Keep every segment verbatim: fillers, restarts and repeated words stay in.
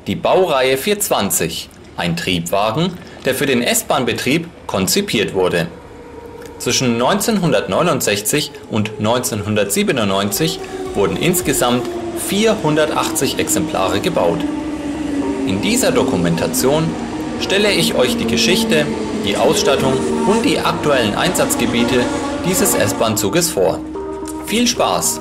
Die Baureihe vierhundertzwanzig, ein Triebwagen, der für den S-Bahn-Betrieb konzipiert wurde. Zwischen neunzehnhundertneunundsechzig und neunzehnhundertsiebenundneunzig wurden insgesamt vierhundertachtzig Exemplare gebaut. In dieser Dokumentation stelle ich euch die Geschichte, die Ausstattung und die aktuellen Einsatzgebiete dieses S-Bahn-Zuges vor. Viel Spaß!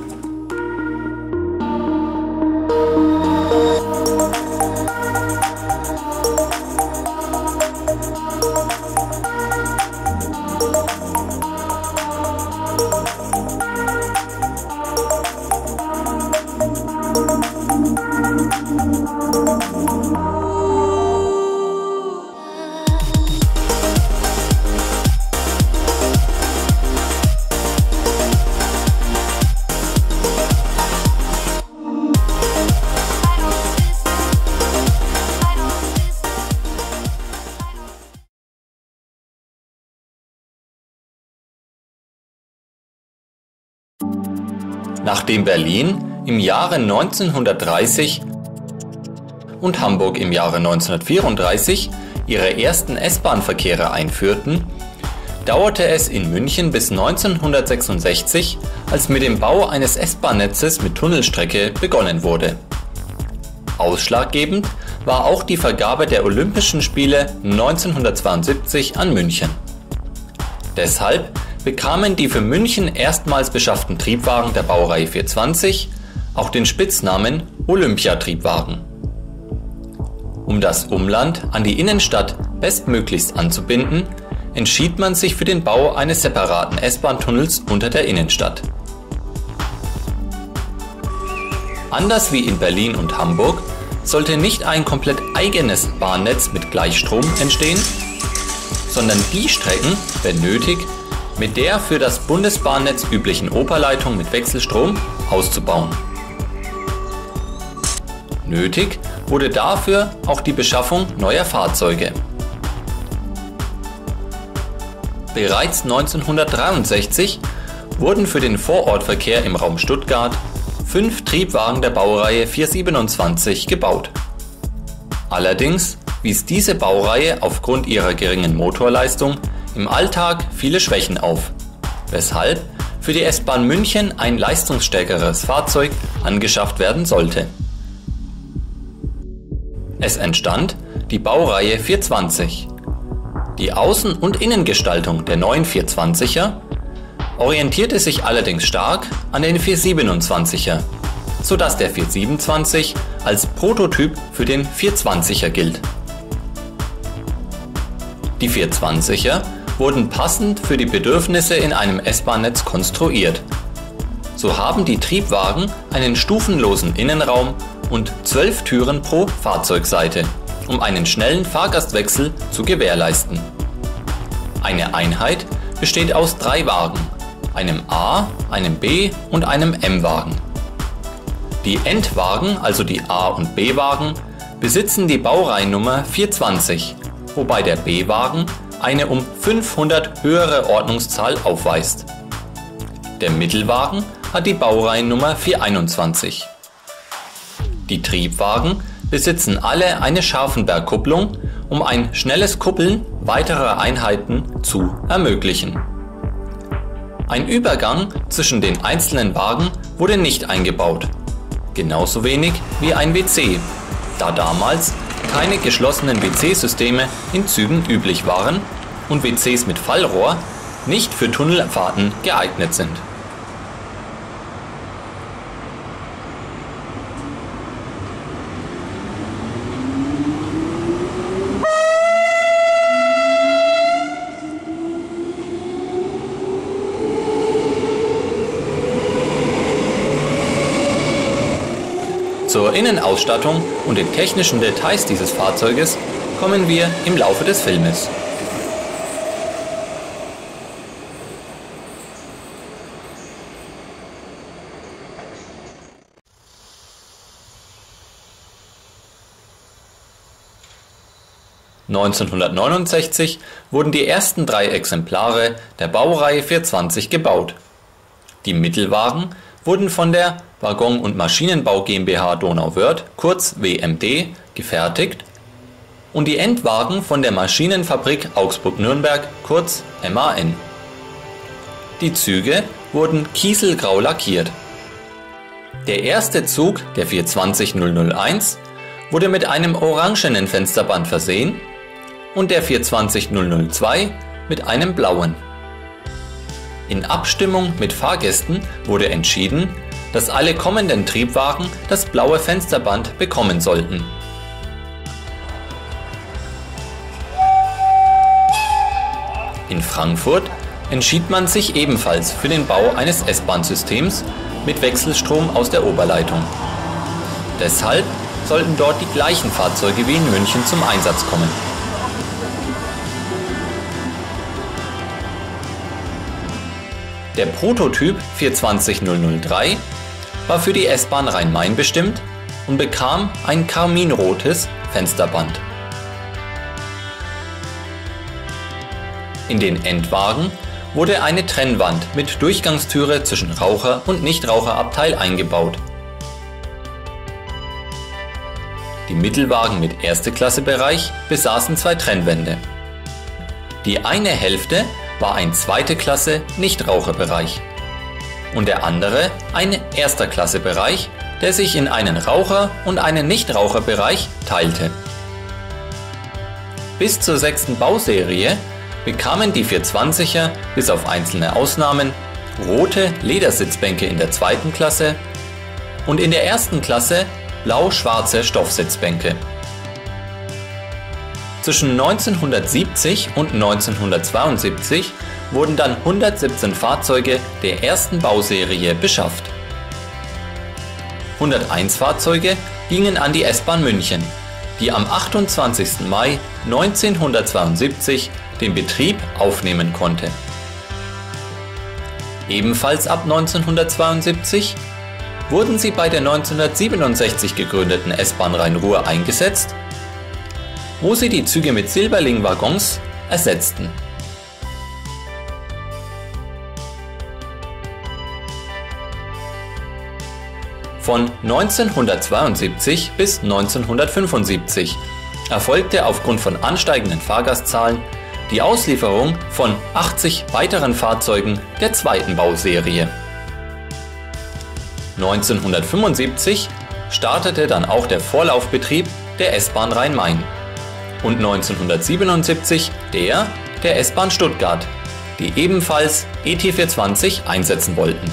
Nachdem Berlin im Jahre neunzehnhundertdreißig und Hamburg im Jahre neunzehnhundertvierunddreißig ihre ersten S-Bahn-Verkehre einführten, dauerte es in München bis neunzehnhundertsechsundsechzig, als mit dem Bau eines S-Bahn-Netzes mit Tunnelstrecke begonnen wurde. Ausschlaggebend war auch die Vergabe der Olympischen Spiele neunzehnhundertzweiundsiebzig an München. Deshalb bekamen die für München erstmals beschafften Triebwagen der Baureihe vierhundertzwanzig auch den Spitznamen Olympiatriebwagen. Um das Umland an die Innenstadt bestmöglichst anzubinden, entschied man sich für den Bau eines separaten S-Bahn-Tunnels unter der Innenstadt. Anders wie in Berlin und Hamburg sollte nicht ein komplett eigenes Bahnnetz mit Gleichstrom entstehen, sondern die Strecken, wenn nötig, mit der für das Bundesbahnnetz üblichen Oberleitung mit Wechselstrom auszubauen. Nötig wurde dafür auch die Beschaffung neuer Fahrzeuge. Bereits neunzehnhundertdreiundsechzig wurden für den Vorortverkehr im Raum Stuttgart fünf Triebwagen der Baureihe vierhundertsiebenundzwanzig gebaut. Allerdings wies diese Baureihe aufgrund ihrer geringen Motorleistung im Alltag viele Schwächen auf, weshalb für die S-Bahn München ein leistungsstärkeres Fahrzeug angeschafft werden sollte. Es entstand die Baureihe vierhundertzwanzig. Die Außen- und Innengestaltung der neuen vierhundertzwanziger orientierte sich allerdings stark an den vierhundertsiebenundzwanziger, sodass der vierhundertsiebenundzwanzig als Prototyp für den vierhundertzwanziger gilt. Die vierhundertzwanziger wurden passend für die Bedürfnisse in einem S-Bahn-Netz konstruiert. So haben die Triebwagen einen stufenlosen Innenraum und zwölf Türen pro Fahrzeugseite, um einen schnellen Fahrgastwechsel zu gewährleisten. Eine Einheit besteht aus drei Wagen, einem A, einem B und einem M-Wagen. Die Endwagen, also die A- und B-Wagen, besitzen die Baureihennummer vierhundertzwanzig, wobei der B-Wagen eine um fünfhundert höhere Ordnungszahl aufweist. Der Mittelwagen hat die Baureihennummer vierhunderteinundzwanzig. Die Triebwagen besitzen alle eine Scharfenbergkupplung, um ein schnelles Kuppeln weiterer Einheiten zu ermöglichen. Ein Übergang zwischen den einzelnen Wagen wurde nicht eingebaut, genauso wenig wie ein W C, da damals keine geschlossenen W C-Systeme in Zügen üblich waren und W Cs mit Fallrohr nicht für Tunnelfahrten geeignet sind. Zur Innenausstattung und den technischen Details dieses Fahrzeuges kommen wir im Laufe des Filmes. neunzehnhundertneunundsechzig wurden die ersten drei Exemplare der Baureihe vierhundertzwanzig gebaut. Die Mittelwagen wurden von der Waggon- und Maschinenbau GmbH Donauwörth, kurz W M D, gefertigt und die Endwagen von der Maschinenfabrik Augsburg-Nürnberg, kurz M A N. Die Züge wurden kieselgrau lackiert. Der erste Zug, der vierhundertzwanzig null eins, wurde mit einem orangenen Fensterband versehen und der vierhundertzwanzig null zwei mit einem blauen. In Abstimmung mit Fahrgästen wurde entschieden, dass alle kommenden Triebwagen das blaue Fensterband bekommen sollten. In Frankfurt entschied man sich ebenfalls für den Bau eines S-Bahn-Systems mit Wechselstrom aus der Oberleitung. Deshalb sollten dort die gleichen Fahrzeuge wie in München zum Einsatz kommen. Der Prototyp vierhundertzwanzig null drei war für die S-Bahn Rhein-Main bestimmt und bekam ein karminrotes Fensterband. In den Endwagen wurde eine Trennwand mit Durchgangstüre zwischen Raucher- und Nichtraucherabteil eingebaut. Die Mittelwagen mit Erste-Klasse-Bereich besaßen zwei Trennwände. Die eine Hälfte war ein zweite Klasse Nichtraucherbereich und der andere ein Erster-Klasse-Bereich, der sich in einen Raucher- und einen Nichtraucherbereich teilte. Bis zur sechsten Bauserie bekamen die vierhundertzwanziger bis auf einzelne Ausnahmen rote Ledersitzbänke in der zweiten Klasse und in der ersten Klasse blau-schwarze Stoffsitzbänke. Zwischen neunzehnhundertsiebzig und neunzehnhundertzweiundsiebzig wurden dann hundertsiebzehn Fahrzeuge der ersten Bauserie beschafft. hunderteins Fahrzeuge gingen an die S-Bahn München, die am achtundzwanzigsten Mai neunzehnhundertzweiundsiebzig den Betrieb aufnehmen konnte. Ebenfalls ab neunzehnhundertzweiundsiebzig wurden sie bei der neunzehnhundertsiebenundsechzig gegründeten S-Bahn Rhein-Ruhr eingesetzt, wo sie die Züge mit Silberling-Waggons ersetzten. Von neunzehnhundertzweiundsiebzig bis neunzehnhundertfünfundsiebzig erfolgte aufgrund von ansteigenden Fahrgastzahlen die Auslieferung von achtzig weiteren Fahrzeugen der zweiten Bauserie. neunzehnhundertfünfundsiebzig startete dann auch der Vorlaufbetrieb der S-Bahn Rhein-Main und neunzehnhundertsiebenundsiebzig der der S-Bahn Stuttgart, die ebenfalls E T vierhundertzwanzig einsetzen wollten.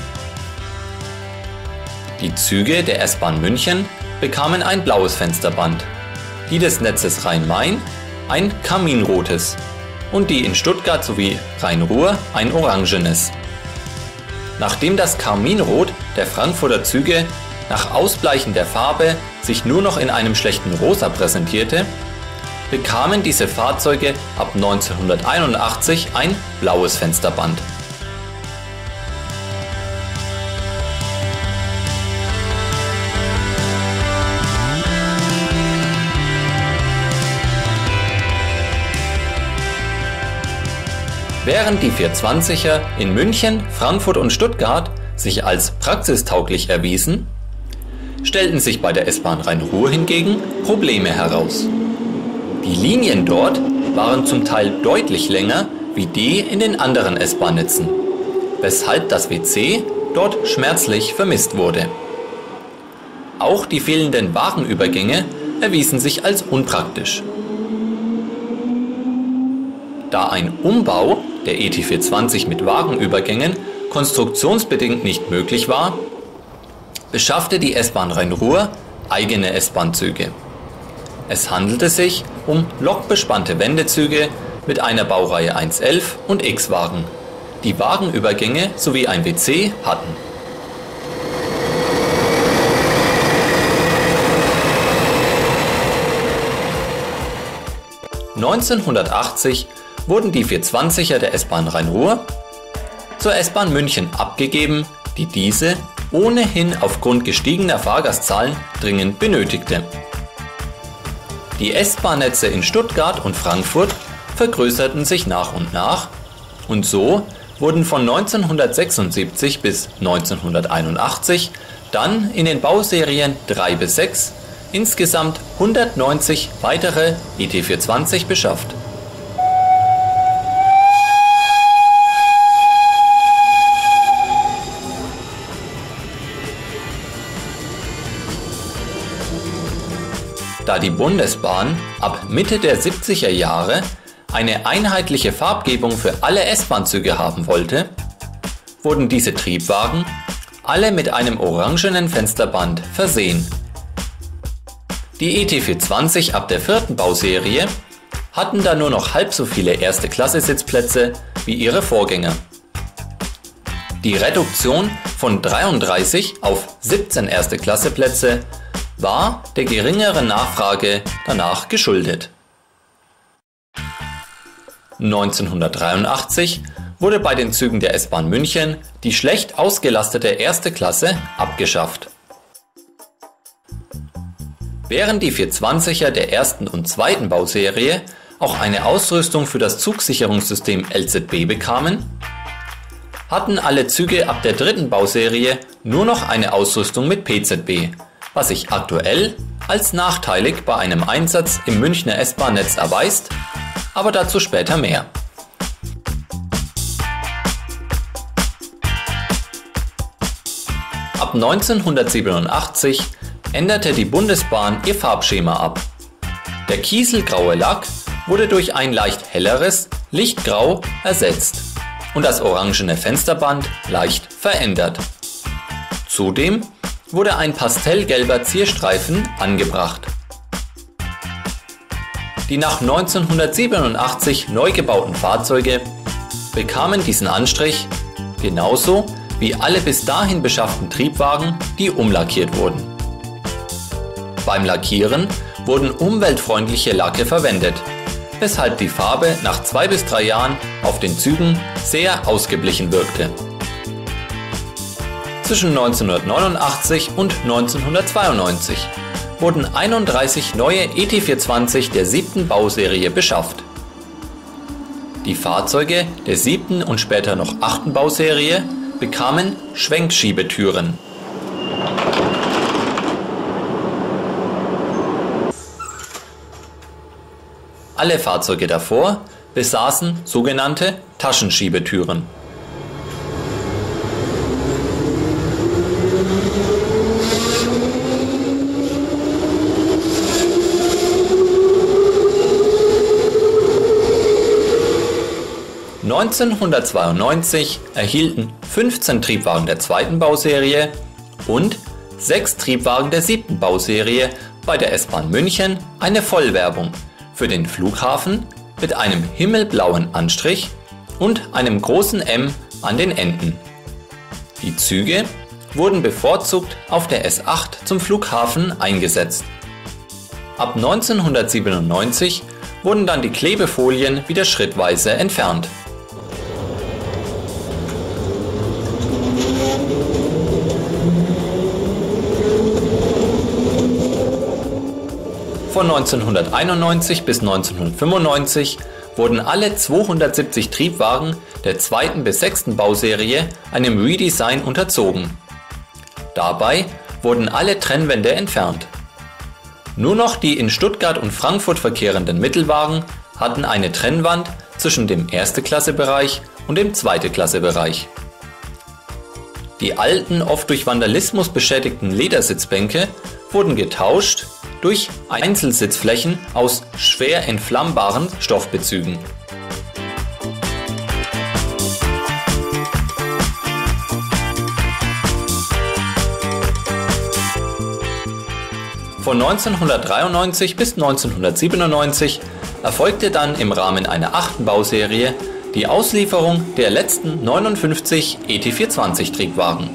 Die Züge der S-Bahn München bekamen ein blaues Fensterband, die des Netzes Rhein-Main ein karminrotes und die in Stuttgart sowie Rhein-Ruhr ein orangenes. Nachdem das Karminrot der Frankfurter Züge nach Ausbleichen der Farbe sich nur noch in einem schlechten Rosa präsentierte, bekamen diese Fahrzeuge ab neunzehnhunderteinundachtzig ein blaues Fensterband. Während die vierhundertzwanziger in München, Frankfurt und Stuttgart sich als praxistauglich erwiesen, stellten sich bei der S-Bahn Rhein-Ruhr hingegen Probleme heraus. Die Linien dort waren zum Teil deutlich länger wie die in den anderen S-Bahn-Netzen, weshalb das W C dort schmerzlich vermisst wurde. Auch die fehlenden Wagenübergänge erwiesen sich als unpraktisch. Da ein Umbau der E T vierhundertzwanzig mit Wagenübergängen konstruktionsbedingt nicht möglich war, beschaffte die S-Bahn Rhein-Ruhr eigene S-Bahn-Züge. Es handelte sich um lokbespannte Wendezüge mit einer Baureihe eins elf und X-Wagen, die Wagenübergänge sowie ein W C hatten. neunzehnhundertachtzig wurden die vierhundertzwanziger der S-Bahn Rhein-Ruhr zur S-Bahn München abgegeben, die diese ohnehin aufgrund gestiegener Fahrgastzahlen dringend benötigte. Die S-Bahn-Netze in Stuttgart und Frankfurt vergrößerten sich nach und nach und so wurden von neunzehnhundertsechsundsiebzig bis neunzehnhunderteinundachtzig dann in den Bauserien drei bis sechs insgesamt hundertneunzig weitere E T vierhundertzwanzig beschafft. Da die Bundesbahn ab Mitte der siebziger Jahre eine einheitliche Farbgebung für alle S-Bahn-Züge haben wollte, wurden diese Triebwagen alle mit einem orangenen Fensterband versehen. Die E T vierhundertzwanzig ab der vierten Bauserie hatten dann nur noch halb so viele erste Klasse Sitzplätze wie ihre Vorgänger. Die Reduktion von dreiunddreißig auf siebzehn erste Klasse Plätze war der geringeren Nachfrage danach geschuldet. neunzehnhundertdreiundachtzig wurde bei den Zügen der S-Bahn München die schlecht ausgelastete erste Klasse abgeschafft. Während die vierhundertzwanziger der ersten und zweiten Bauserie auch eine Ausrüstung für das Zugsicherungssystem L Z B bekamen, hatten alle Züge ab der dritten Bauserie nur noch eine Ausrüstung mit P Z B, was sich aktuell als nachteilig bei einem Einsatz im Münchner S-Bahn-Netz erweist, aber dazu später mehr. Ab neunzehnhundertsiebenundachtzig änderte die Bundesbahn ihr Farbschema ab. Der kieselgraue Lack wurde durch ein leicht helleres Lichtgrau ersetzt und das orangene Fensterband leicht verändert. Zudem wurde ein pastellgelber Zierstreifen angebracht. Die nach neunzehnhundertsiebenundachtzig neu gebauten Fahrzeuge bekamen diesen Anstrich, genauso wie alle bis dahin beschafften Triebwagen, die umlackiert wurden. Beim Lackieren wurden umweltfreundliche Lacke verwendet, weshalb die Farbe nach zwei bis drei Jahren auf den Zügen sehr ausgeblichen wirkte. Zwischen neunzehnhundertneunundachtzig und neunzehnhundertzweiundneunzig wurden einunddreißig neue E T vierhundertzwanzig der siebten Bauserie beschafft. Die Fahrzeuge der siebten und später noch achten Bauserie bekamen Schwenkschiebetüren. Alle Fahrzeuge davor besaßen sogenannte Taschenschiebetüren. neunzehnhundertzweiundneunzig erhielten fünfzehn Triebwagen der zweiten Bauserie und sechs Triebwagen der siebten Bauserie bei der S-Bahn München eine Vollwerbung für den Flughafen mit einem himmelblauen Anstrich und einem großen M an den Enden. Die Züge wurden bevorzugt auf der S acht zum Flughafen eingesetzt. Ab neunzehnhundertsiebenundneunzig wurden dann die Klebefolien wieder schrittweise entfernt. Von neunzehnhunderteinundneunzig bis neunzehnhundertfünfundneunzig wurden alle zweihundertsiebzig Triebwagen der zweiten bis sechsten Bauserie einem Redesign unterzogen. Dabei wurden alle Trennwände entfernt. Nur noch die in Stuttgart und Frankfurt verkehrenden Mittelwagen hatten eine Trennwand zwischen dem Erste-Klasse-Bereich und dem Zweite-Klasse-Bereich. Die alten, oft durch Vandalismus beschädigten Ledersitzbänke wurden getauscht durch Einzelsitzflächen aus schwer entflammbaren Stoffbezügen. Von neunzehnhundertdreiundneunzig bis neunzehnhundertsiebenundneunzig erfolgte dann im Rahmen einer achten Bauserie die Auslieferung der letzten neunundfünfzig E T vierhundertzwanzig Triebwagen.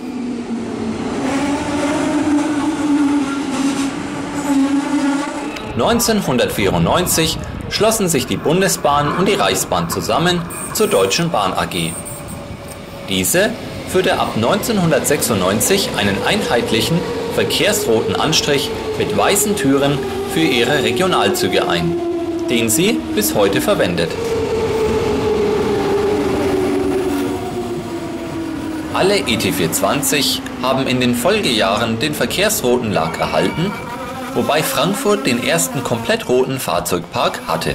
neunzehnhundertvierundneunzig schlossen sich die Bundesbahn und die Reichsbahn zusammen zur Deutschen Bahn A G. Diese führte ab neunzehnhundertsechsundneunzig einen einheitlichen verkehrsroten Anstrich mit weißen Türen für ihre Regionalzüge ein, den sie bis heute verwendet. Alle E T vierhundertzwanzig haben in den Folgejahren den verkehrsroten Lack erhalten, wobei Frankfurt den ersten komplett roten Fahrzeugpark hatte.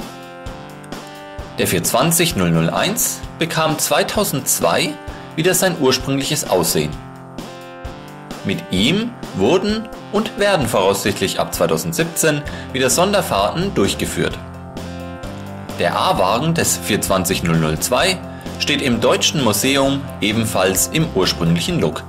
Der vierhundertzwanzig null null eins bekam zweitausendzwei wieder sein ursprüngliches Aussehen. Mit ihm wurden und werden voraussichtlich ab zweitausendsiebzehn wieder Sonderfahrten durchgeführt. Der A-Wagen des vierhundertzwanzig null null zwei steht im Deutschen Museum ebenfalls im ursprünglichen Look.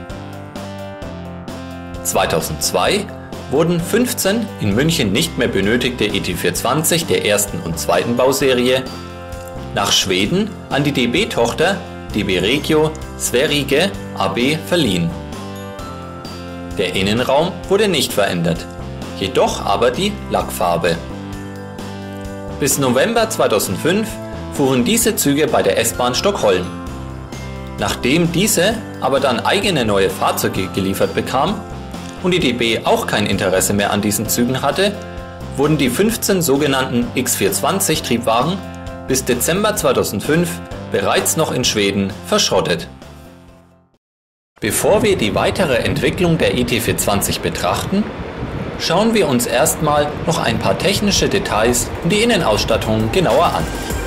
zweitausendzwei wurden fünfzehn in München nicht mehr benötigte E T vierhundertzwanzig der ersten und zweiten Bauserie nach Schweden an die D B-Tochter D B Regio Sverige A B verliehen. Der Innenraum wurde nicht verändert, jedoch aber die Lackfarbe. Bis November zweitausendfünf fuhren diese Züge bei der S-Bahn Stockholm. Nachdem diese aber dann eigene neue Fahrzeuge geliefert bekam und die D B auch kein Interesse mehr an diesen Zügen hatte, wurden die fünfzehn sogenannten X vierhundertzwanzig Triebwagen bis Dezember zweitausendfünf bereits noch in Schweden verschrottet. Bevor wir die weitere Entwicklung der E T vierhundertzwanzig betrachten, schauen wir uns erstmal noch ein paar technische Details und die Innenausstattung genauer an.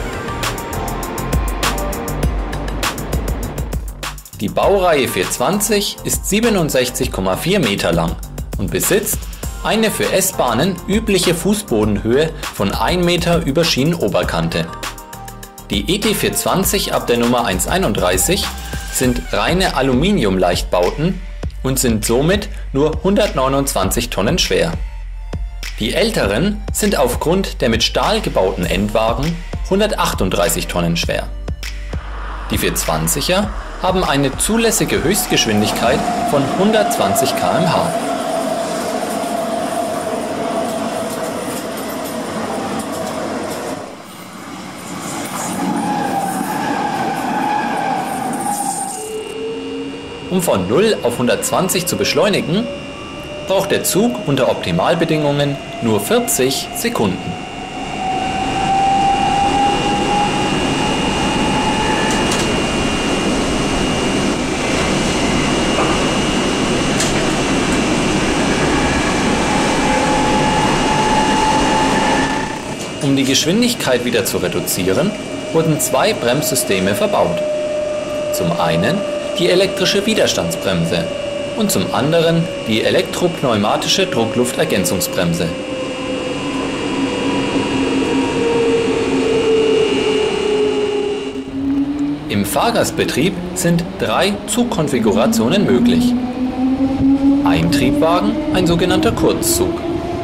Die Baureihe vierhundertzwanzig ist siebenundsechzig Komma vier Meter lang und besitzt eine für S-Bahnen übliche Fußbodenhöhe von ein Meter über Schienenoberkante. Die E T vierhundertzwanzig ab der Nummer eins einunddreißig sind reine Aluminium-Leichtbauten und sind somit nur hundertneunundzwanzig Tonnen schwer. Die älteren sind aufgrund der mit Stahl gebauten Endwagen hundertachtunddreißig Tonnen schwer. Die vierhundertzwanziger haben eine zulässige Höchstgeschwindigkeit von hundertzwanzig Kilometer pro Stunde. Um von null auf hundertzwanzig zu beschleunigen, braucht der Zug unter Optimalbedingungen nur vierzig Sekunden. Um die Geschwindigkeit wieder zu reduzieren, wurden zwei Bremssysteme verbaut. Zum einen die elektrische Widerstandsbremse und zum anderen die elektropneumatische Druckluftergänzungsbremse. Im Fahrgastbetrieb sind drei Zugkonfigurationen möglich. Ein Triebwagen, ein sogenannter Kurzzug.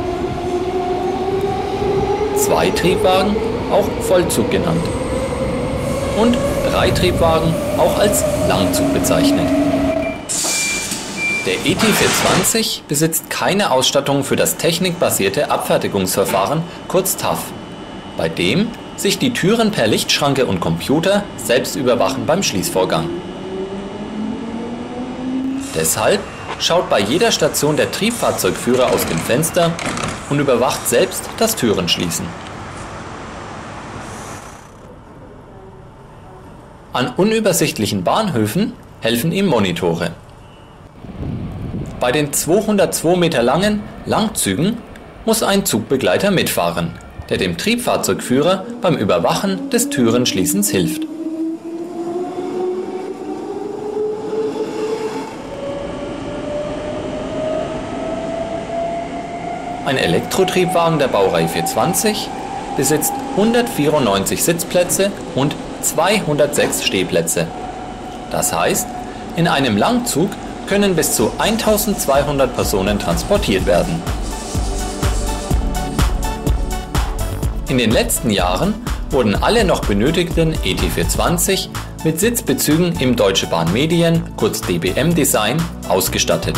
Zwei Triebwagen, auch Vollzug genannt. Und drei Triebwagen, auch als Langzug bezeichnet. Der E T vierhundertzwanzig besitzt keine Ausstattung für das technikbasierte Abfertigungsverfahren, kurz T A F, bei dem sich die Türen per Lichtschranke und Computer selbst überwachen beim Schließvorgang. Deshalb schaut bei jeder Station der Triebfahrzeugführer aus dem Fenster und überwacht selbst das Türenschließen. An unübersichtlichen Bahnhöfen helfen ihm Monitore. Bei den zweihundertzwei Meter langen Langzügen muss ein Zugbegleiter mitfahren, der dem Triebfahrzeugführer beim Überwachen des Türenschließens hilft. Ein Elektrotriebwagen der Baureihe vierhundertzwanzig besitzt hundertvierundneunzig Sitzplätze und zweihundertsechs Stehplätze. Das heißt, in einem Langzug können bis zu eintausendzweihundert Personen transportiert werden. In den letzten Jahren wurden alle noch benötigten E T vierhundertzwanzig mit Sitzbezügen im Deutsche Bahn Medien, kurz D B M Design, ausgestattet.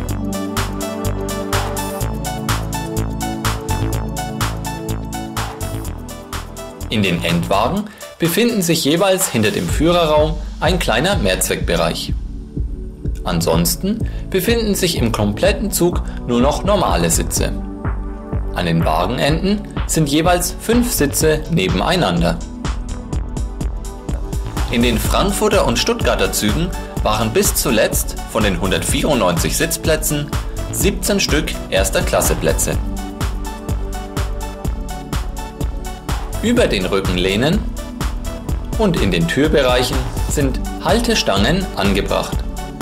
In den Endwagen befinden sich jeweils hinter dem Führerraum ein kleiner Mehrzweckbereich. Ansonsten befinden sich im kompletten Zug nur noch normale Sitze. An den Wagenenden sind jeweils fünf Sitze nebeneinander. In den Frankfurter und Stuttgarter Zügen waren bis zuletzt von den hundertvierundneunzig Sitzplätzen siebzehn Stück erster Klasse Plätze. Über den Rückenlehnen und in den Türbereichen sind Haltestangen angebracht.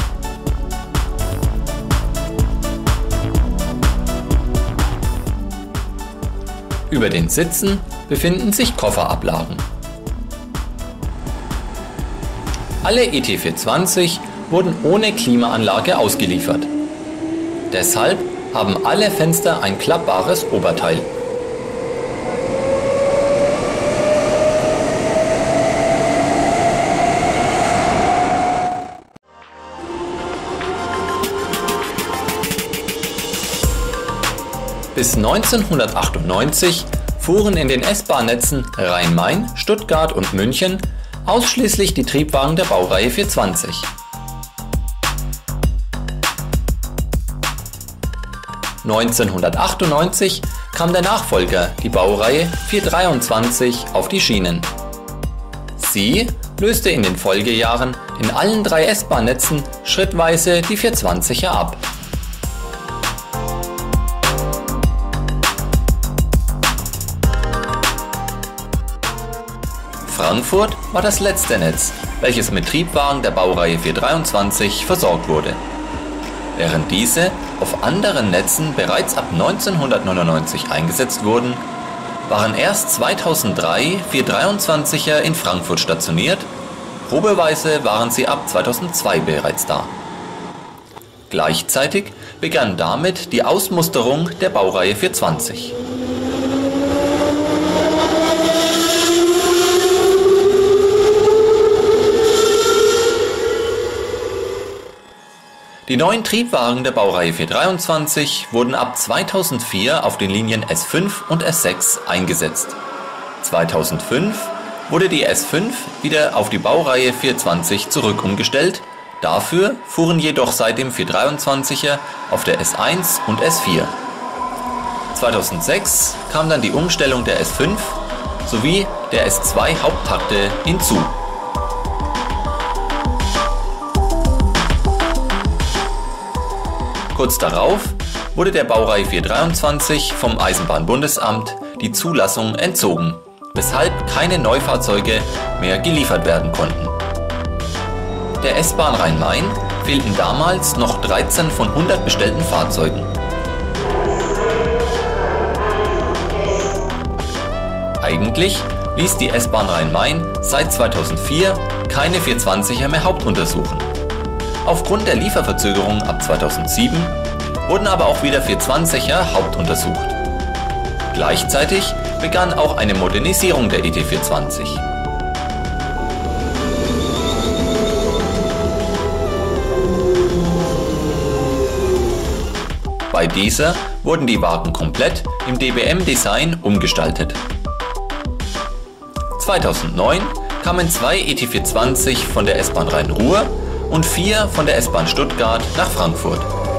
Über den Sitzen befinden sich Kofferablagen. Alle E T vierhundertzwanzig wurden ohne Klimaanlage ausgeliefert. Deshalb haben alle Fenster ein klappbares Oberteil. Bis neunzehnhundertachtundneunzig fuhren in den S-Bahn-Netzen Rhein-Main, Stuttgart und München ausschließlich die Triebwagen der Baureihe vierhundertzwanzig. neunzehnhundertachtundneunzig kam der Nachfolger, die Baureihe vierhundertdreiundzwanzig, auf die Schienen. Sie löste in den Folgejahren in allen drei S-Bahn-Netzen schrittweise die vierhundertzwanziger ab. Frankfurt war das letzte Netz, welches mit Triebwagen der Baureihe vierhundertdreiundzwanzig versorgt wurde. Während diese auf anderen Netzen bereits ab neunzehnhundertneunundneunzig eingesetzt wurden, waren erst zweitausenddrei vierhundertdreiundzwanziger in Frankfurt stationiert, probeweise waren sie ab zweitausendzwei bereits da. Gleichzeitig begann damit die Ausmusterung der Baureihe vierhundertzwanzig. Die neuen Triebwagen der Baureihe vierhundertdreiundzwanzig wurden ab zweitausendvier auf den Linien S fünf und S sechs eingesetzt. zweitausendfünf wurde die S fünf wieder auf die Baureihe vierhundertzwanzig zurück umgestellt, dafür fuhren jedoch seit dem vierhundertdreiundzwanziger auf der S eins und S vier. zweitausendsechs kam dann die Umstellung der S fünf sowie der S zwei Haupttakte hinzu. Kurz darauf wurde der Baureihe vierhundertdreiundzwanzig vom Eisenbahnbundesamt die Zulassung entzogen, weshalb keine Neufahrzeuge mehr geliefert werden konnten. Der S-Bahn Rhein-Main fehlten damals noch dreizehn von hundert bestellten Fahrzeugen. Eigentlich ließ die S-Bahn Rhein-Main seit zweitausendvier keine vierhundertzwanziger mehr hauptuntersuchen. Aufgrund der Lieferverzögerung ab zweitausendsieben wurden aber auch wieder vierhundertzwanziger hauptuntersucht. Gleichzeitig begann auch eine Modernisierung der E T vierhundertzwanzig. Bei dieser wurden die Wagen komplett im D B M-Design umgestaltet. zweitausendneun kamen zwei E T vierhundertzwanzig von der S-Bahn Rhein-Ruhr und vier von der S-Bahn Stuttgart nach Frankfurt.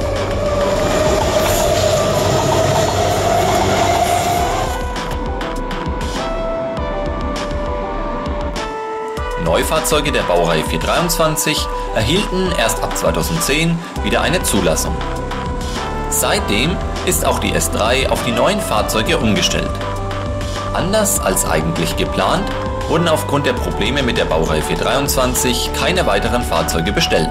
Neufahrzeuge der Baureihe vierhundertdreiundzwanzig erhielten erst ab zweitausendzehn wieder eine Zulassung. Seitdem ist auch die S drei auf die neuen Fahrzeuge umgestellt. Anders als eigentlich geplant, wurden aufgrund der Probleme mit der Baureihe vierhundertdreiundzwanzig keine weiteren Fahrzeuge bestellt.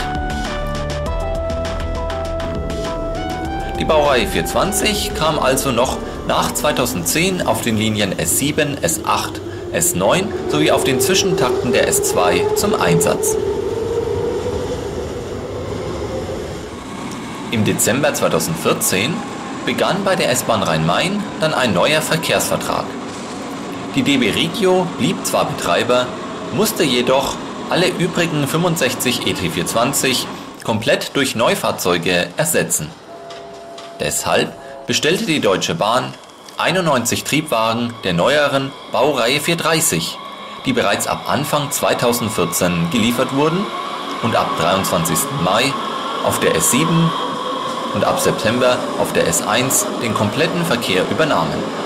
Die Baureihe vierhundertzwanzig kam also noch nach zweitausendzehn auf den Linien S sieben, S acht, S neun sowie auf den Zwischentakten der S zwei zum Einsatz. Im Dezember zweitausendvierzehn begann bei der S-Bahn Rhein-Main dann ein neuer Verkehrsvertrag. Die D B Regio blieb zwar Betreiber, musste jedoch alle übrigen fünfundsechzig E T vierhundertzwanzig komplett durch Neufahrzeuge ersetzen. Deshalb bestellte die Deutsche Bahn einundneunzig Triebwagen der neueren Baureihe vierhundertdreißig, die bereits ab Anfang zweitausendvierzehn geliefert wurden und ab dreiundzwanzigsten Mai auf der S sieben und ab September auf der S eins den kompletten Verkehr übernahmen.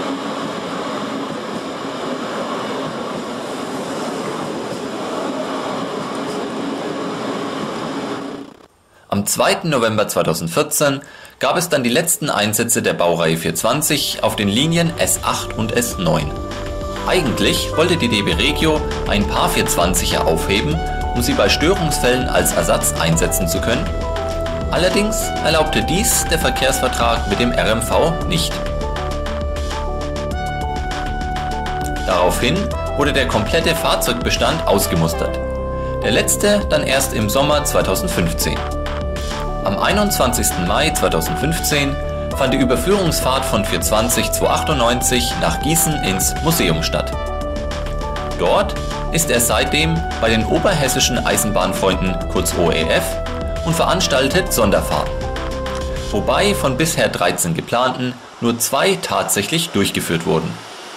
Am zweiten November zweitausendvierzehn gab es dann die letzten Einsätze der Baureihe vierhundertzwanzig auf den Linien S acht und S neun. Eigentlich wollte die D B Regio ein paar vierhundertzwanziger aufheben, um sie bei Störungsfällen als Ersatz einsetzen zu können. Allerdings erlaubte dies der Verkehrsvertrag mit dem R M V nicht. Daraufhin wurde der komplette Fahrzeugbestand ausgemustert. Der letzte dann erst im Sommer zweitausendfünfzehn. Am einundzwanzigsten Mai zweitausendfünfzehn fand die Überführungsfahrt von vierhundertzwanzig zweihundertachtundneunzig nach Gießen ins Museum statt. Dort ist er seitdem bei den Oberhessischen Eisenbahnfreunden, kurz O E F, und veranstaltet Sonderfahrten, wobei von bisher dreizehn geplanten nur zwei tatsächlich durchgeführt wurden.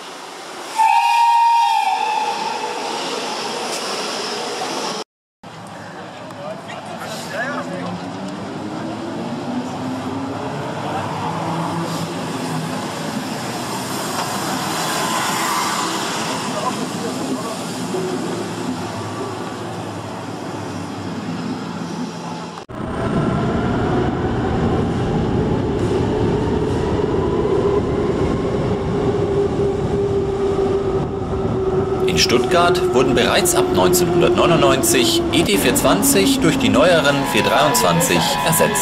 In Stuttgart wurden bereits ab neunzehnhundertneunundneunzig E T vierhundertzwanzig durch die neueren vierhundertdreiundzwanzig ersetzt.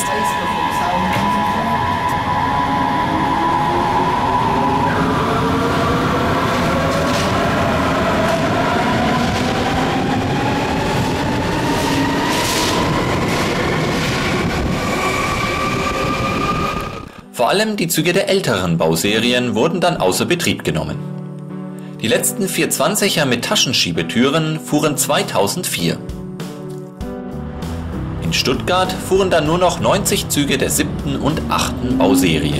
Vor allem die Züge der älteren Bauserien wurden dann außer Betrieb genommen. Die letzten vierhundertzwanziger mit Taschenschiebetüren fuhren zweitausendvier. In Stuttgart fuhren dann nur noch neunzig Züge der siebten und achten Bauserie.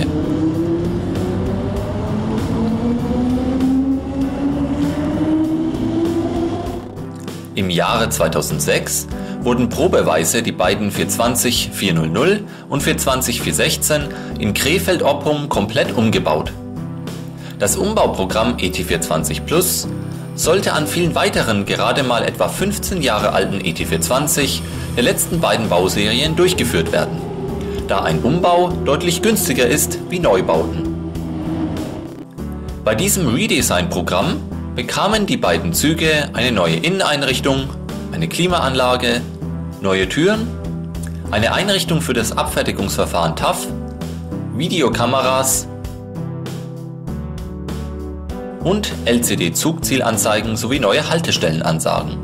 Im Jahre zweitausendsechs wurden probeweise die beiden vierhundertzwanzig vierhundert und vierhundertzwanzig vierhundertsechzehn in Krefeld-Oppum komplett umgebaut. Das Umbauprogramm E T vierhundertzwanzig Plus sollte an vielen weiteren gerade mal etwa fünfzehn Jahre alten E T vierhundertzwanzig der letzten beiden Bauserien durchgeführt werden, da ein Umbau deutlich günstiger ist wie Neubauten. Bei diesem Redesign-Programm bekamen die beiden Züge eine neue Inneneinrichtung, eine Klimaanlage, neue Türen, eine Einrichtung für das Abfertigungsverfahren T A F, Videokameras und L C D-Zugzielanzeigen sowie neue Haltestellenansagen.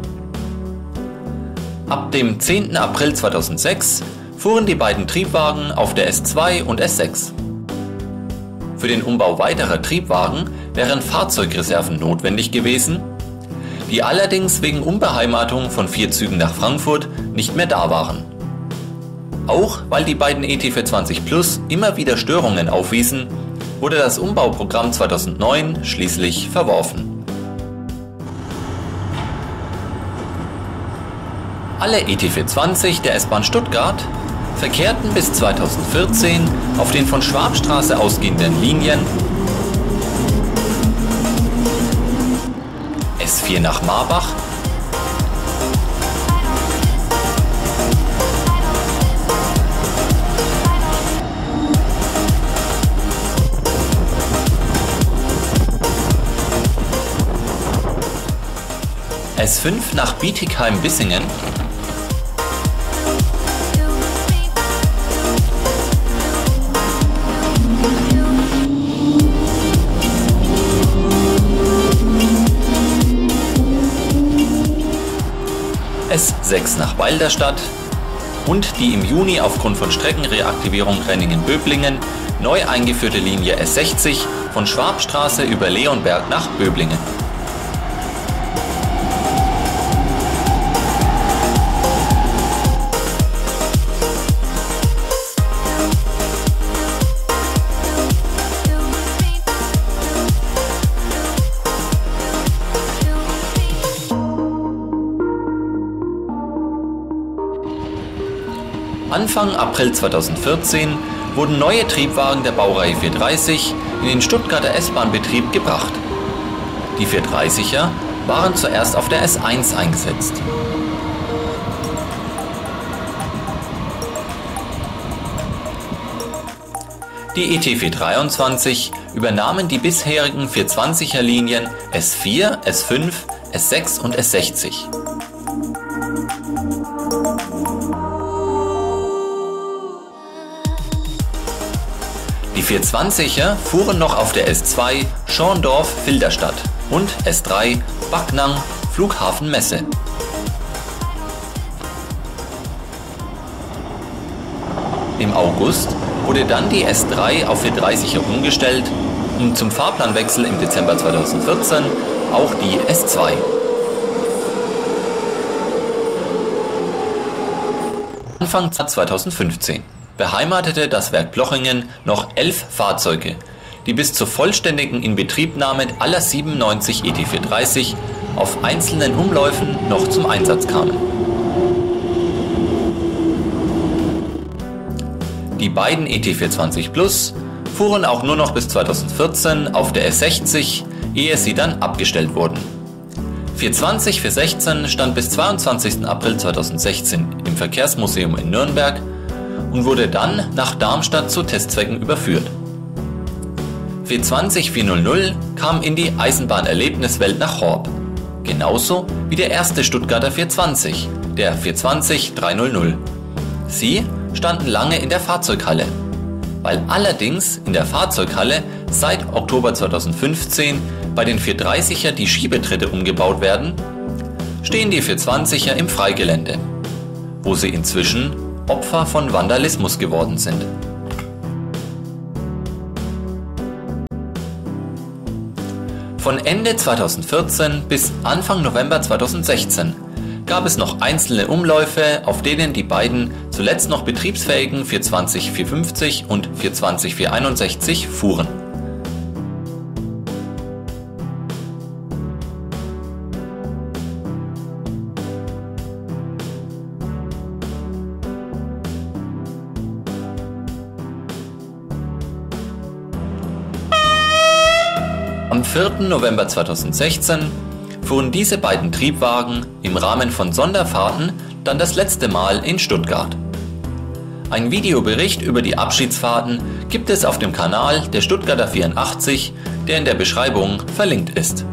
Ab dem zehnten April zweitausendsechs fuhren die beiden Triebwagen auf der S zwei und S sechs. Für den Umbau weiterer Triebwagen wären Fahrzeugreserven notwendig gewesen, die allerdings wegen Umbeheimatung von vier Zügen nach Frankfurt nicht mehr da waren. Auch weil die beiden E T vierhundertzwanzig Plus immer wieder Störungen aufwiesen, wurde das Umbauprogramm zweitausendneun schließlich verworfen. Alle E T vierhundertzwanzig der S-Bahn Stuttgart verkehrten bis zweitausendvierzehn auf den von Schwabstraße ausgehenden Linien S vier nach Marbach, S fünf nach Bietigheim-Bissingen, S sechs nach Walderstadt und die im Juni aufgrund von Streckenreaktivierung Renningen-Böblingen neu eingeführte Linie S sechzig von Schwabstraße über Leonberg nach Böblingen. Anfang April zweitausendvierzehn wurden neue Triebwagen der Baureihe vierhundertdreißig in den Stuttgarter S-Bahn-Betrieb gebracht. Die vierhundertdreißiger waren zuerst auf der S eins eingesetzt. Die E T vierhundertdreiundzwanzig übernahmen die bisherigen vierhundertzwanziger Linien S vier, S fünf, S sechs und S sechzig. Die vierhundertzwanziger fuhren noch auf der S zwei Schorndorf-Filderstadt und S drei Backnang Flughafen Messe. Im August wurde dann die S drei auf vierhundertdreißiger umgestellt und zum Fahrplanwechsel im Dezember zweitausendvierzehn auch die S zwei. Anfang zweitausendfünfzehn beheimatete das Werk Plochingen noch elf Fahrzeuge, die bis zur vollständigen Inbetriebnahme aller siebenundneunzig E T vierhundertdreißig auf einzelnen Umläufen noch zum Einsatz kamen. Die beiden E T vierhundertzwanzig Plus fuhren auch nur noch bis zweitausendvierzehn auf der S sechzig, ehe sie dann abgestellt wurden. vierhundertzwanzig vierhundertsechzehn stand bis zweiundzwanzigsten April zweitausendsechzehn im Verkehrsmuseum in Nürnberg und wurde dann nach Darmstadt zu Testzwecken überführt. vierhundertzwanzig vierhundert kam in die Eisenbahnerlebniswelt nach Horb, genauso wie der erste Stuttgarter vierhundertzwanzig, der vierhundertzwanzig dreihundert. Sie standen lange in der Fahrzeughalle. Weil allerdings in der Fahrzeughalle seit Oktober zweitausendfünfzehn bei den vierhundertdreißiger die Schiebetritte umgebaut werden, stehen die vierhundertzwanziger im Freigelände, wo sie inzwischen Opfer von Vandalismus geworden sind. Von Ende zweitausendvierzehn bis Anfang November zweitausendsechzehn gab es noch einzelne Umläufe, auf denen die beiden zuletzt noch betriebsfähigen vierhundertzwanzig vierhundertfünfzig und vierhundertzwanzig vierhunderteinundsechzig fuhren. Am vierten November zweitausendsechzehn fuhren diese beiden Triebwagen im Rahmen von Sonderfahrten dann das letzte Mal in Stuttgart. Ein Videobericht über die Abschiedsfahrten gibt es auf dem Kanal der Stuttgarter vierundachtzig, der in der Beschreibung verlinkt ist.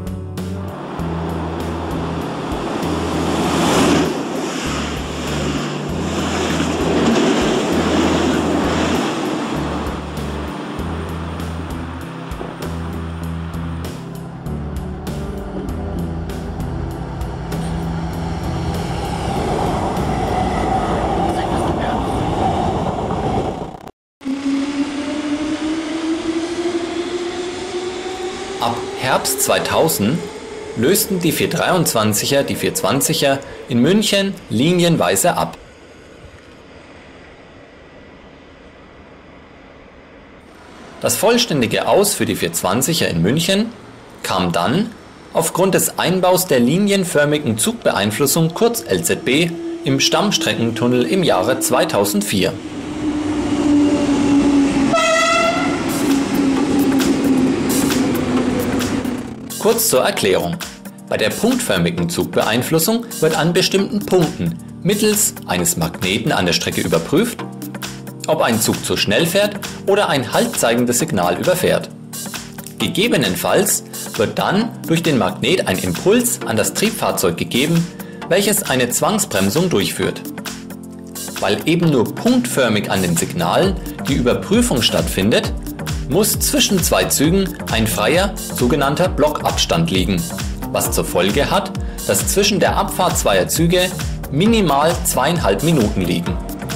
Ab Herbst zweitausend lösten die vierhundertdreiundzwanziger die vierhundertzwanziger in München linienweise ab. Das vollständige Aus für die vierhundertzwanziger in München kam dann aufgrund des Einbaus der linienförmigen Zugbeeinflussung kurz L Z B im Stammstreckentunnel im Jahre zweitausendvier. Kurz zur Erklärung. Bei der punktförmigen Zugbeeinflussung wird an bestimmten Punkten mittels eines Magneten an der Strecke überprüft, ob ein Zug zu schnell fährt oder ein haltzeigendes Signal überfährt. Gegebenenfalls wird dann durch den Magnet ein Impuls an das Triebfahrzeug gegeben, welches eine Zwangsbremsung durchführt. Weil eben nur punktförmig an den Signalen die Überprüfung stattfindet, muss zwischen zwei Zügen ein freier, sogenannter Blockabstand liegen, was zur Folge hat, dass zwischen der Abfahrt zweier Züge minimal zweieinhalb Minuten liegen.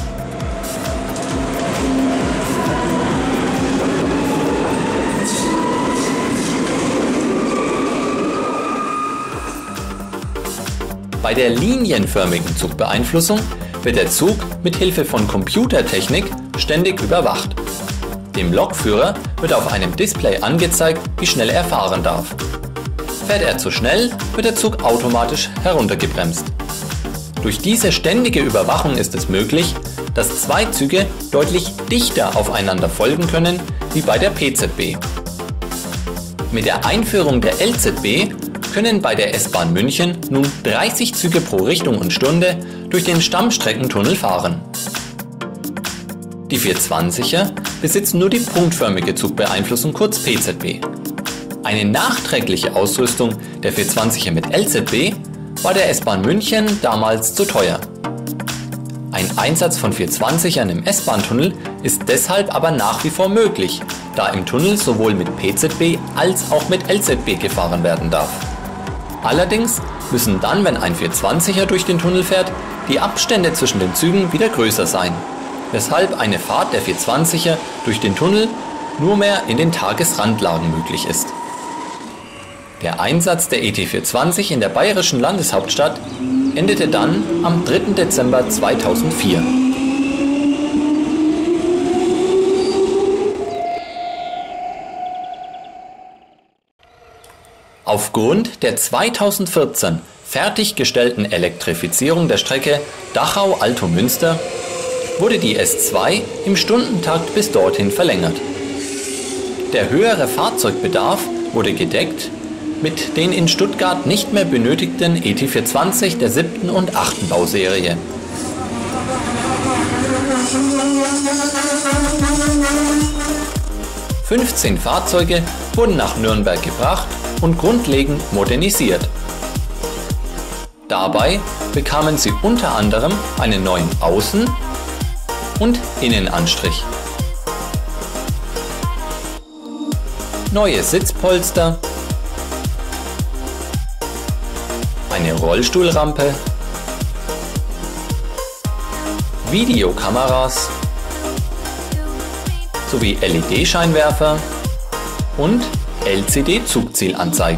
Bei der linienförmigen Zugbeeinflussung wird der Zug mit Hilfe von Computertechnik ständig überwacht. Dem Lokführer wird auf einem Display angezeigt, wie schnell er fahren darf. Fährt er zu schnell, wird der Zug automatisch heruntergebremst. Durch diese ständige Überwachung ist es möglich, dass zwei Züge deutlich dichter aufeinander folgen können wie bei der P Z B. Mit der Einführung der L Z B können bei der S-Bahn München nun dreißig Züge pro Richtung und Stunde durch den Stammstreckentunnel fahren. Die vierhundertzwanziger besitzen nur die punktförmige Zugbeeinflussung, kurz P Z B. Eine nachträgliche Ausrüstung der vierhundertzwanziger mit L Z B war der S-Bahn München damals zu teuer. Ein Einsatz von vierhundertzwanzigern im S-Bahn-Tunnel ist deshalb aber nach wie vor möglich, da im Tunnel sowohl mit P Z B als auch mit L Z B gefahren werden darf. Allerdings müssen dann, wenn ein vierhundertzwanziger durch den Tunnel fährt, die Abstände zwischen den Zügen wieder größer sein, weshalb eine Fahrt der vierhundertzwanziger durch den Tunnel nur mehr in den Tagesrandlagen möglich ist. Der Einsatz der E T vierhundertzwanzig in der bayerischen Landeshauptstadt endete dann am dritten Dezember zweitausendvier. Aufgrund der zweitausendvierzehn fertiggestellten Elektrifizierung der Strecke Dachau-Altomünster wurde die S zwei im Stundentakt bis dorthin verlängert. Der höhere Fahrzeugbedarf wurde gedeckt mit den in Stuttgart nicht mehr benötigten E T vierhundertzwanzig der siebten und achten Bauserie. fünfzehn Fahrzeuge wurden nach Nürnberg gebracht und grundlegend modernisiert. Dabei bekamen sie unter anderem einen neuen Außen- und Innenanstrich, neue Sitzpolster, eine Rollstuhlrampe, Videokameras sowie L E D-Scheinwerfer und L C D-Zugzielanzeigen.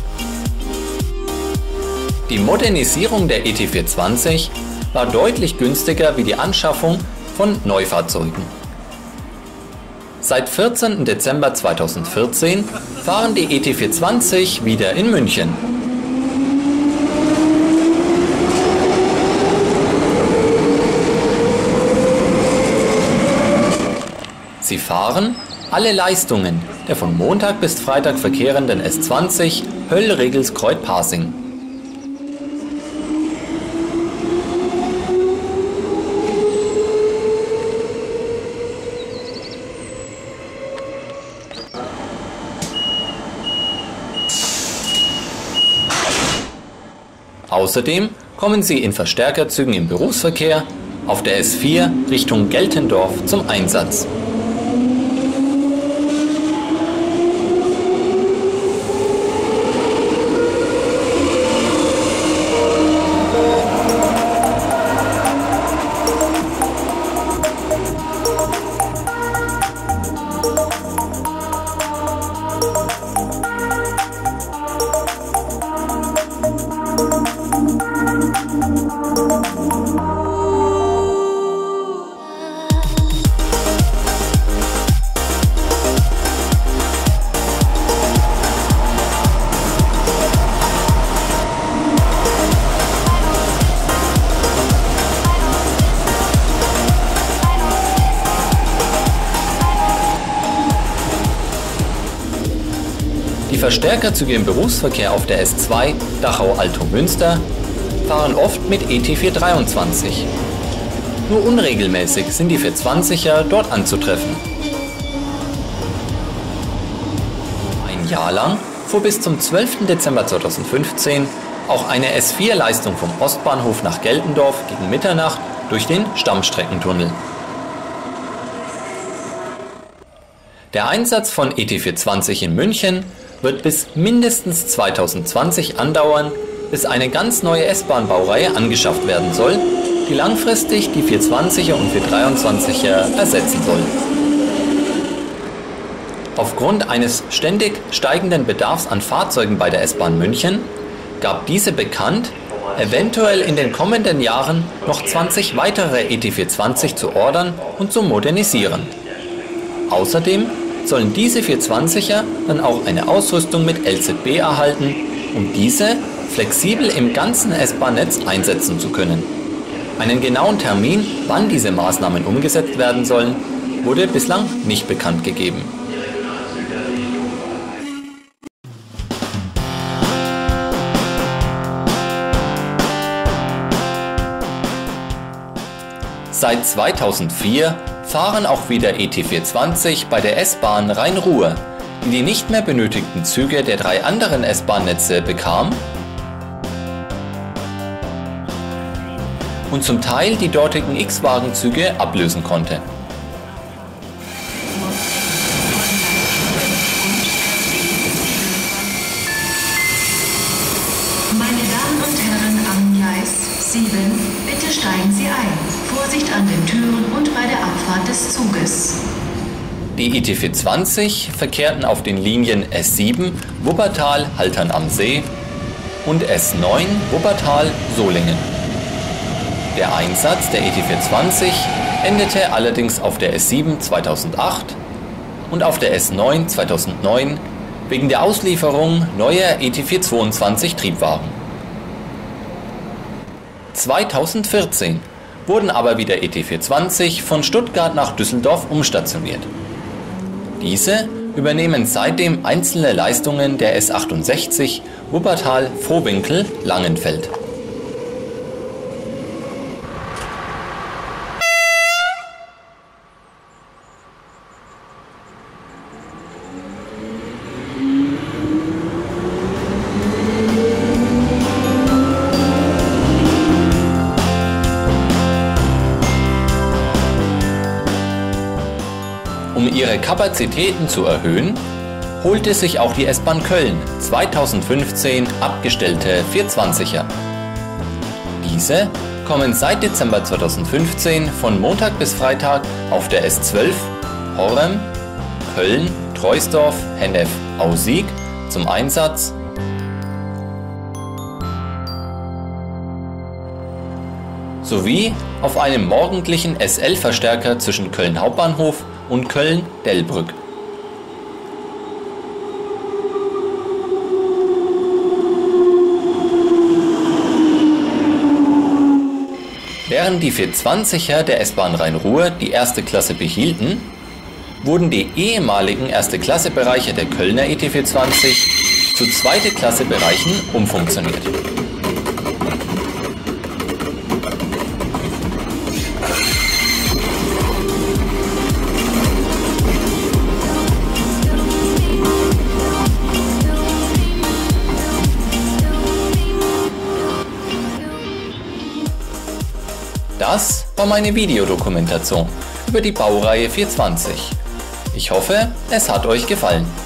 Die Modernisierung der E T vierhundertzwanzig war deutlich günstiger wie die Anschaffung von Neufahrzeugen. Seit vierzehnten Dezember zweitausendvierzehn fahren die E T vierhundertzwanzig wieder in München. Sie fahren alle Leistungen der von Montag bis Freitag verkehrenden S zwanzig Höll-Regelskreuth-Pasing. Außerdem kommen sie in Verstärkerzügen im Berufsverkehr auf der S vier Richtung Geltendorf zum Einsatz. Die Verstärkerzüge im Berufsverkehr auf der S zwei Dachau-Altomünster fahren oft mit E T vierhundertdreiundzwanzig. Nur unregelmäßig sind die vierhundertzwanziger dort anzutreffen. Ein Jahr lang fuhr bis zum zwölften Dezember zweitausendfünfzehn auch eine S vier Leistung vom Ostbahnhof nach Geltendorf gegen Mitternacht durch den Stammstreckentunnel. Der Einsatz von E T vierhundertzwanzig in München wird bis mindestens zweitausendzwanzig andauern, bis eine ganz neue S-Bahn-Baureihe angeschafft werden soll, die langfristig die vierhundertzwanziger und vierhundertdreiundzwanziger ersetzen soll. Aufgrund eines ständig steigenden Bedarfs an Fahrzeugen bei der S-Bahn München gab diese bekannt, eventuell in den kommenden Jahren noch zwanzig weitere E T vierhundertzwanzig zu ordern und zu modernisieren. Außerdem sollen diese vierhundertzwanziger dann auch eine Ausrüstung mit L Z B erhalten, um diese flexibel im ganzen S-Bahn-Netz einsetzen zu können. Einen genauen Termin, wann diese Maßnahmen umgesetzt werden sollen, wurde bislang nicht bekannt gegeben. Seit zweitausendvier fahren auch wieder E T vierhundertzwanzig bei der S-Bahn Rhein-Ruhr, die die nicht mehr benötigten Züge der drei anderen S-Bahn-Netze bekam und zum Teil die dortigen X-Wagen-Züge ablösen konnte. Meine Damen und Herren am Gleis sieben, bitte steigen Sie ein. Vorsicht an den Türen und bei der Abfahrt des Zuges. Die E T vierhundertzwanzig verkehrten auf den Linien S sieben Wuppertal-Haltern am See und S neun Wuppertal-Solingen. Der Einsatz der E T vierhundertzwanzig endete allerdings auf der S sieben zweitausendacht und auf der S neun zweitausendneun wegen der Auslieferung neuer E T vierhundertzweiundzwanzig Triebwagen. zweitausendvierzehn wurden aber wieder E T vierhundertzwanzig von Stuttgart nach Düsseldorf umstationiert. Diese übernehmen seitdem einzelne Leistungen der S achtundsechzig Wuppertal-Vohwinkel-Langenfeld. Um ihre Kapazitäten zu erhöhen, holte sich auch die S-Bahn Köln zweitausendfünfzehn abgestellte vierhundertzwanziger. Diese kommen seit Dezember zweitausendfünfzehn von Montag bis Freitag auf der S zwölf Horrem, Köln, Troisdorf, Hennef, Aussieg zum Einsatz sowie auf einem morgendlichen S L-Verstärker zwischen Köln Hauptbahnhof und Köln-Delbrück. Während die vierhundertzwanziger der S-Bahn Rhein-Ruhr die erste Klasse behielten, wurden die ehemaligen erste Klasse Bereiche der Kölner E T vierhundertzwanzig zu zweite Klasse Bereichen umfunktioniert. Das war meine Videodokumentation über die Baureihe vierhundertzwanzig. Ich hoffe, es hat euch gefallen.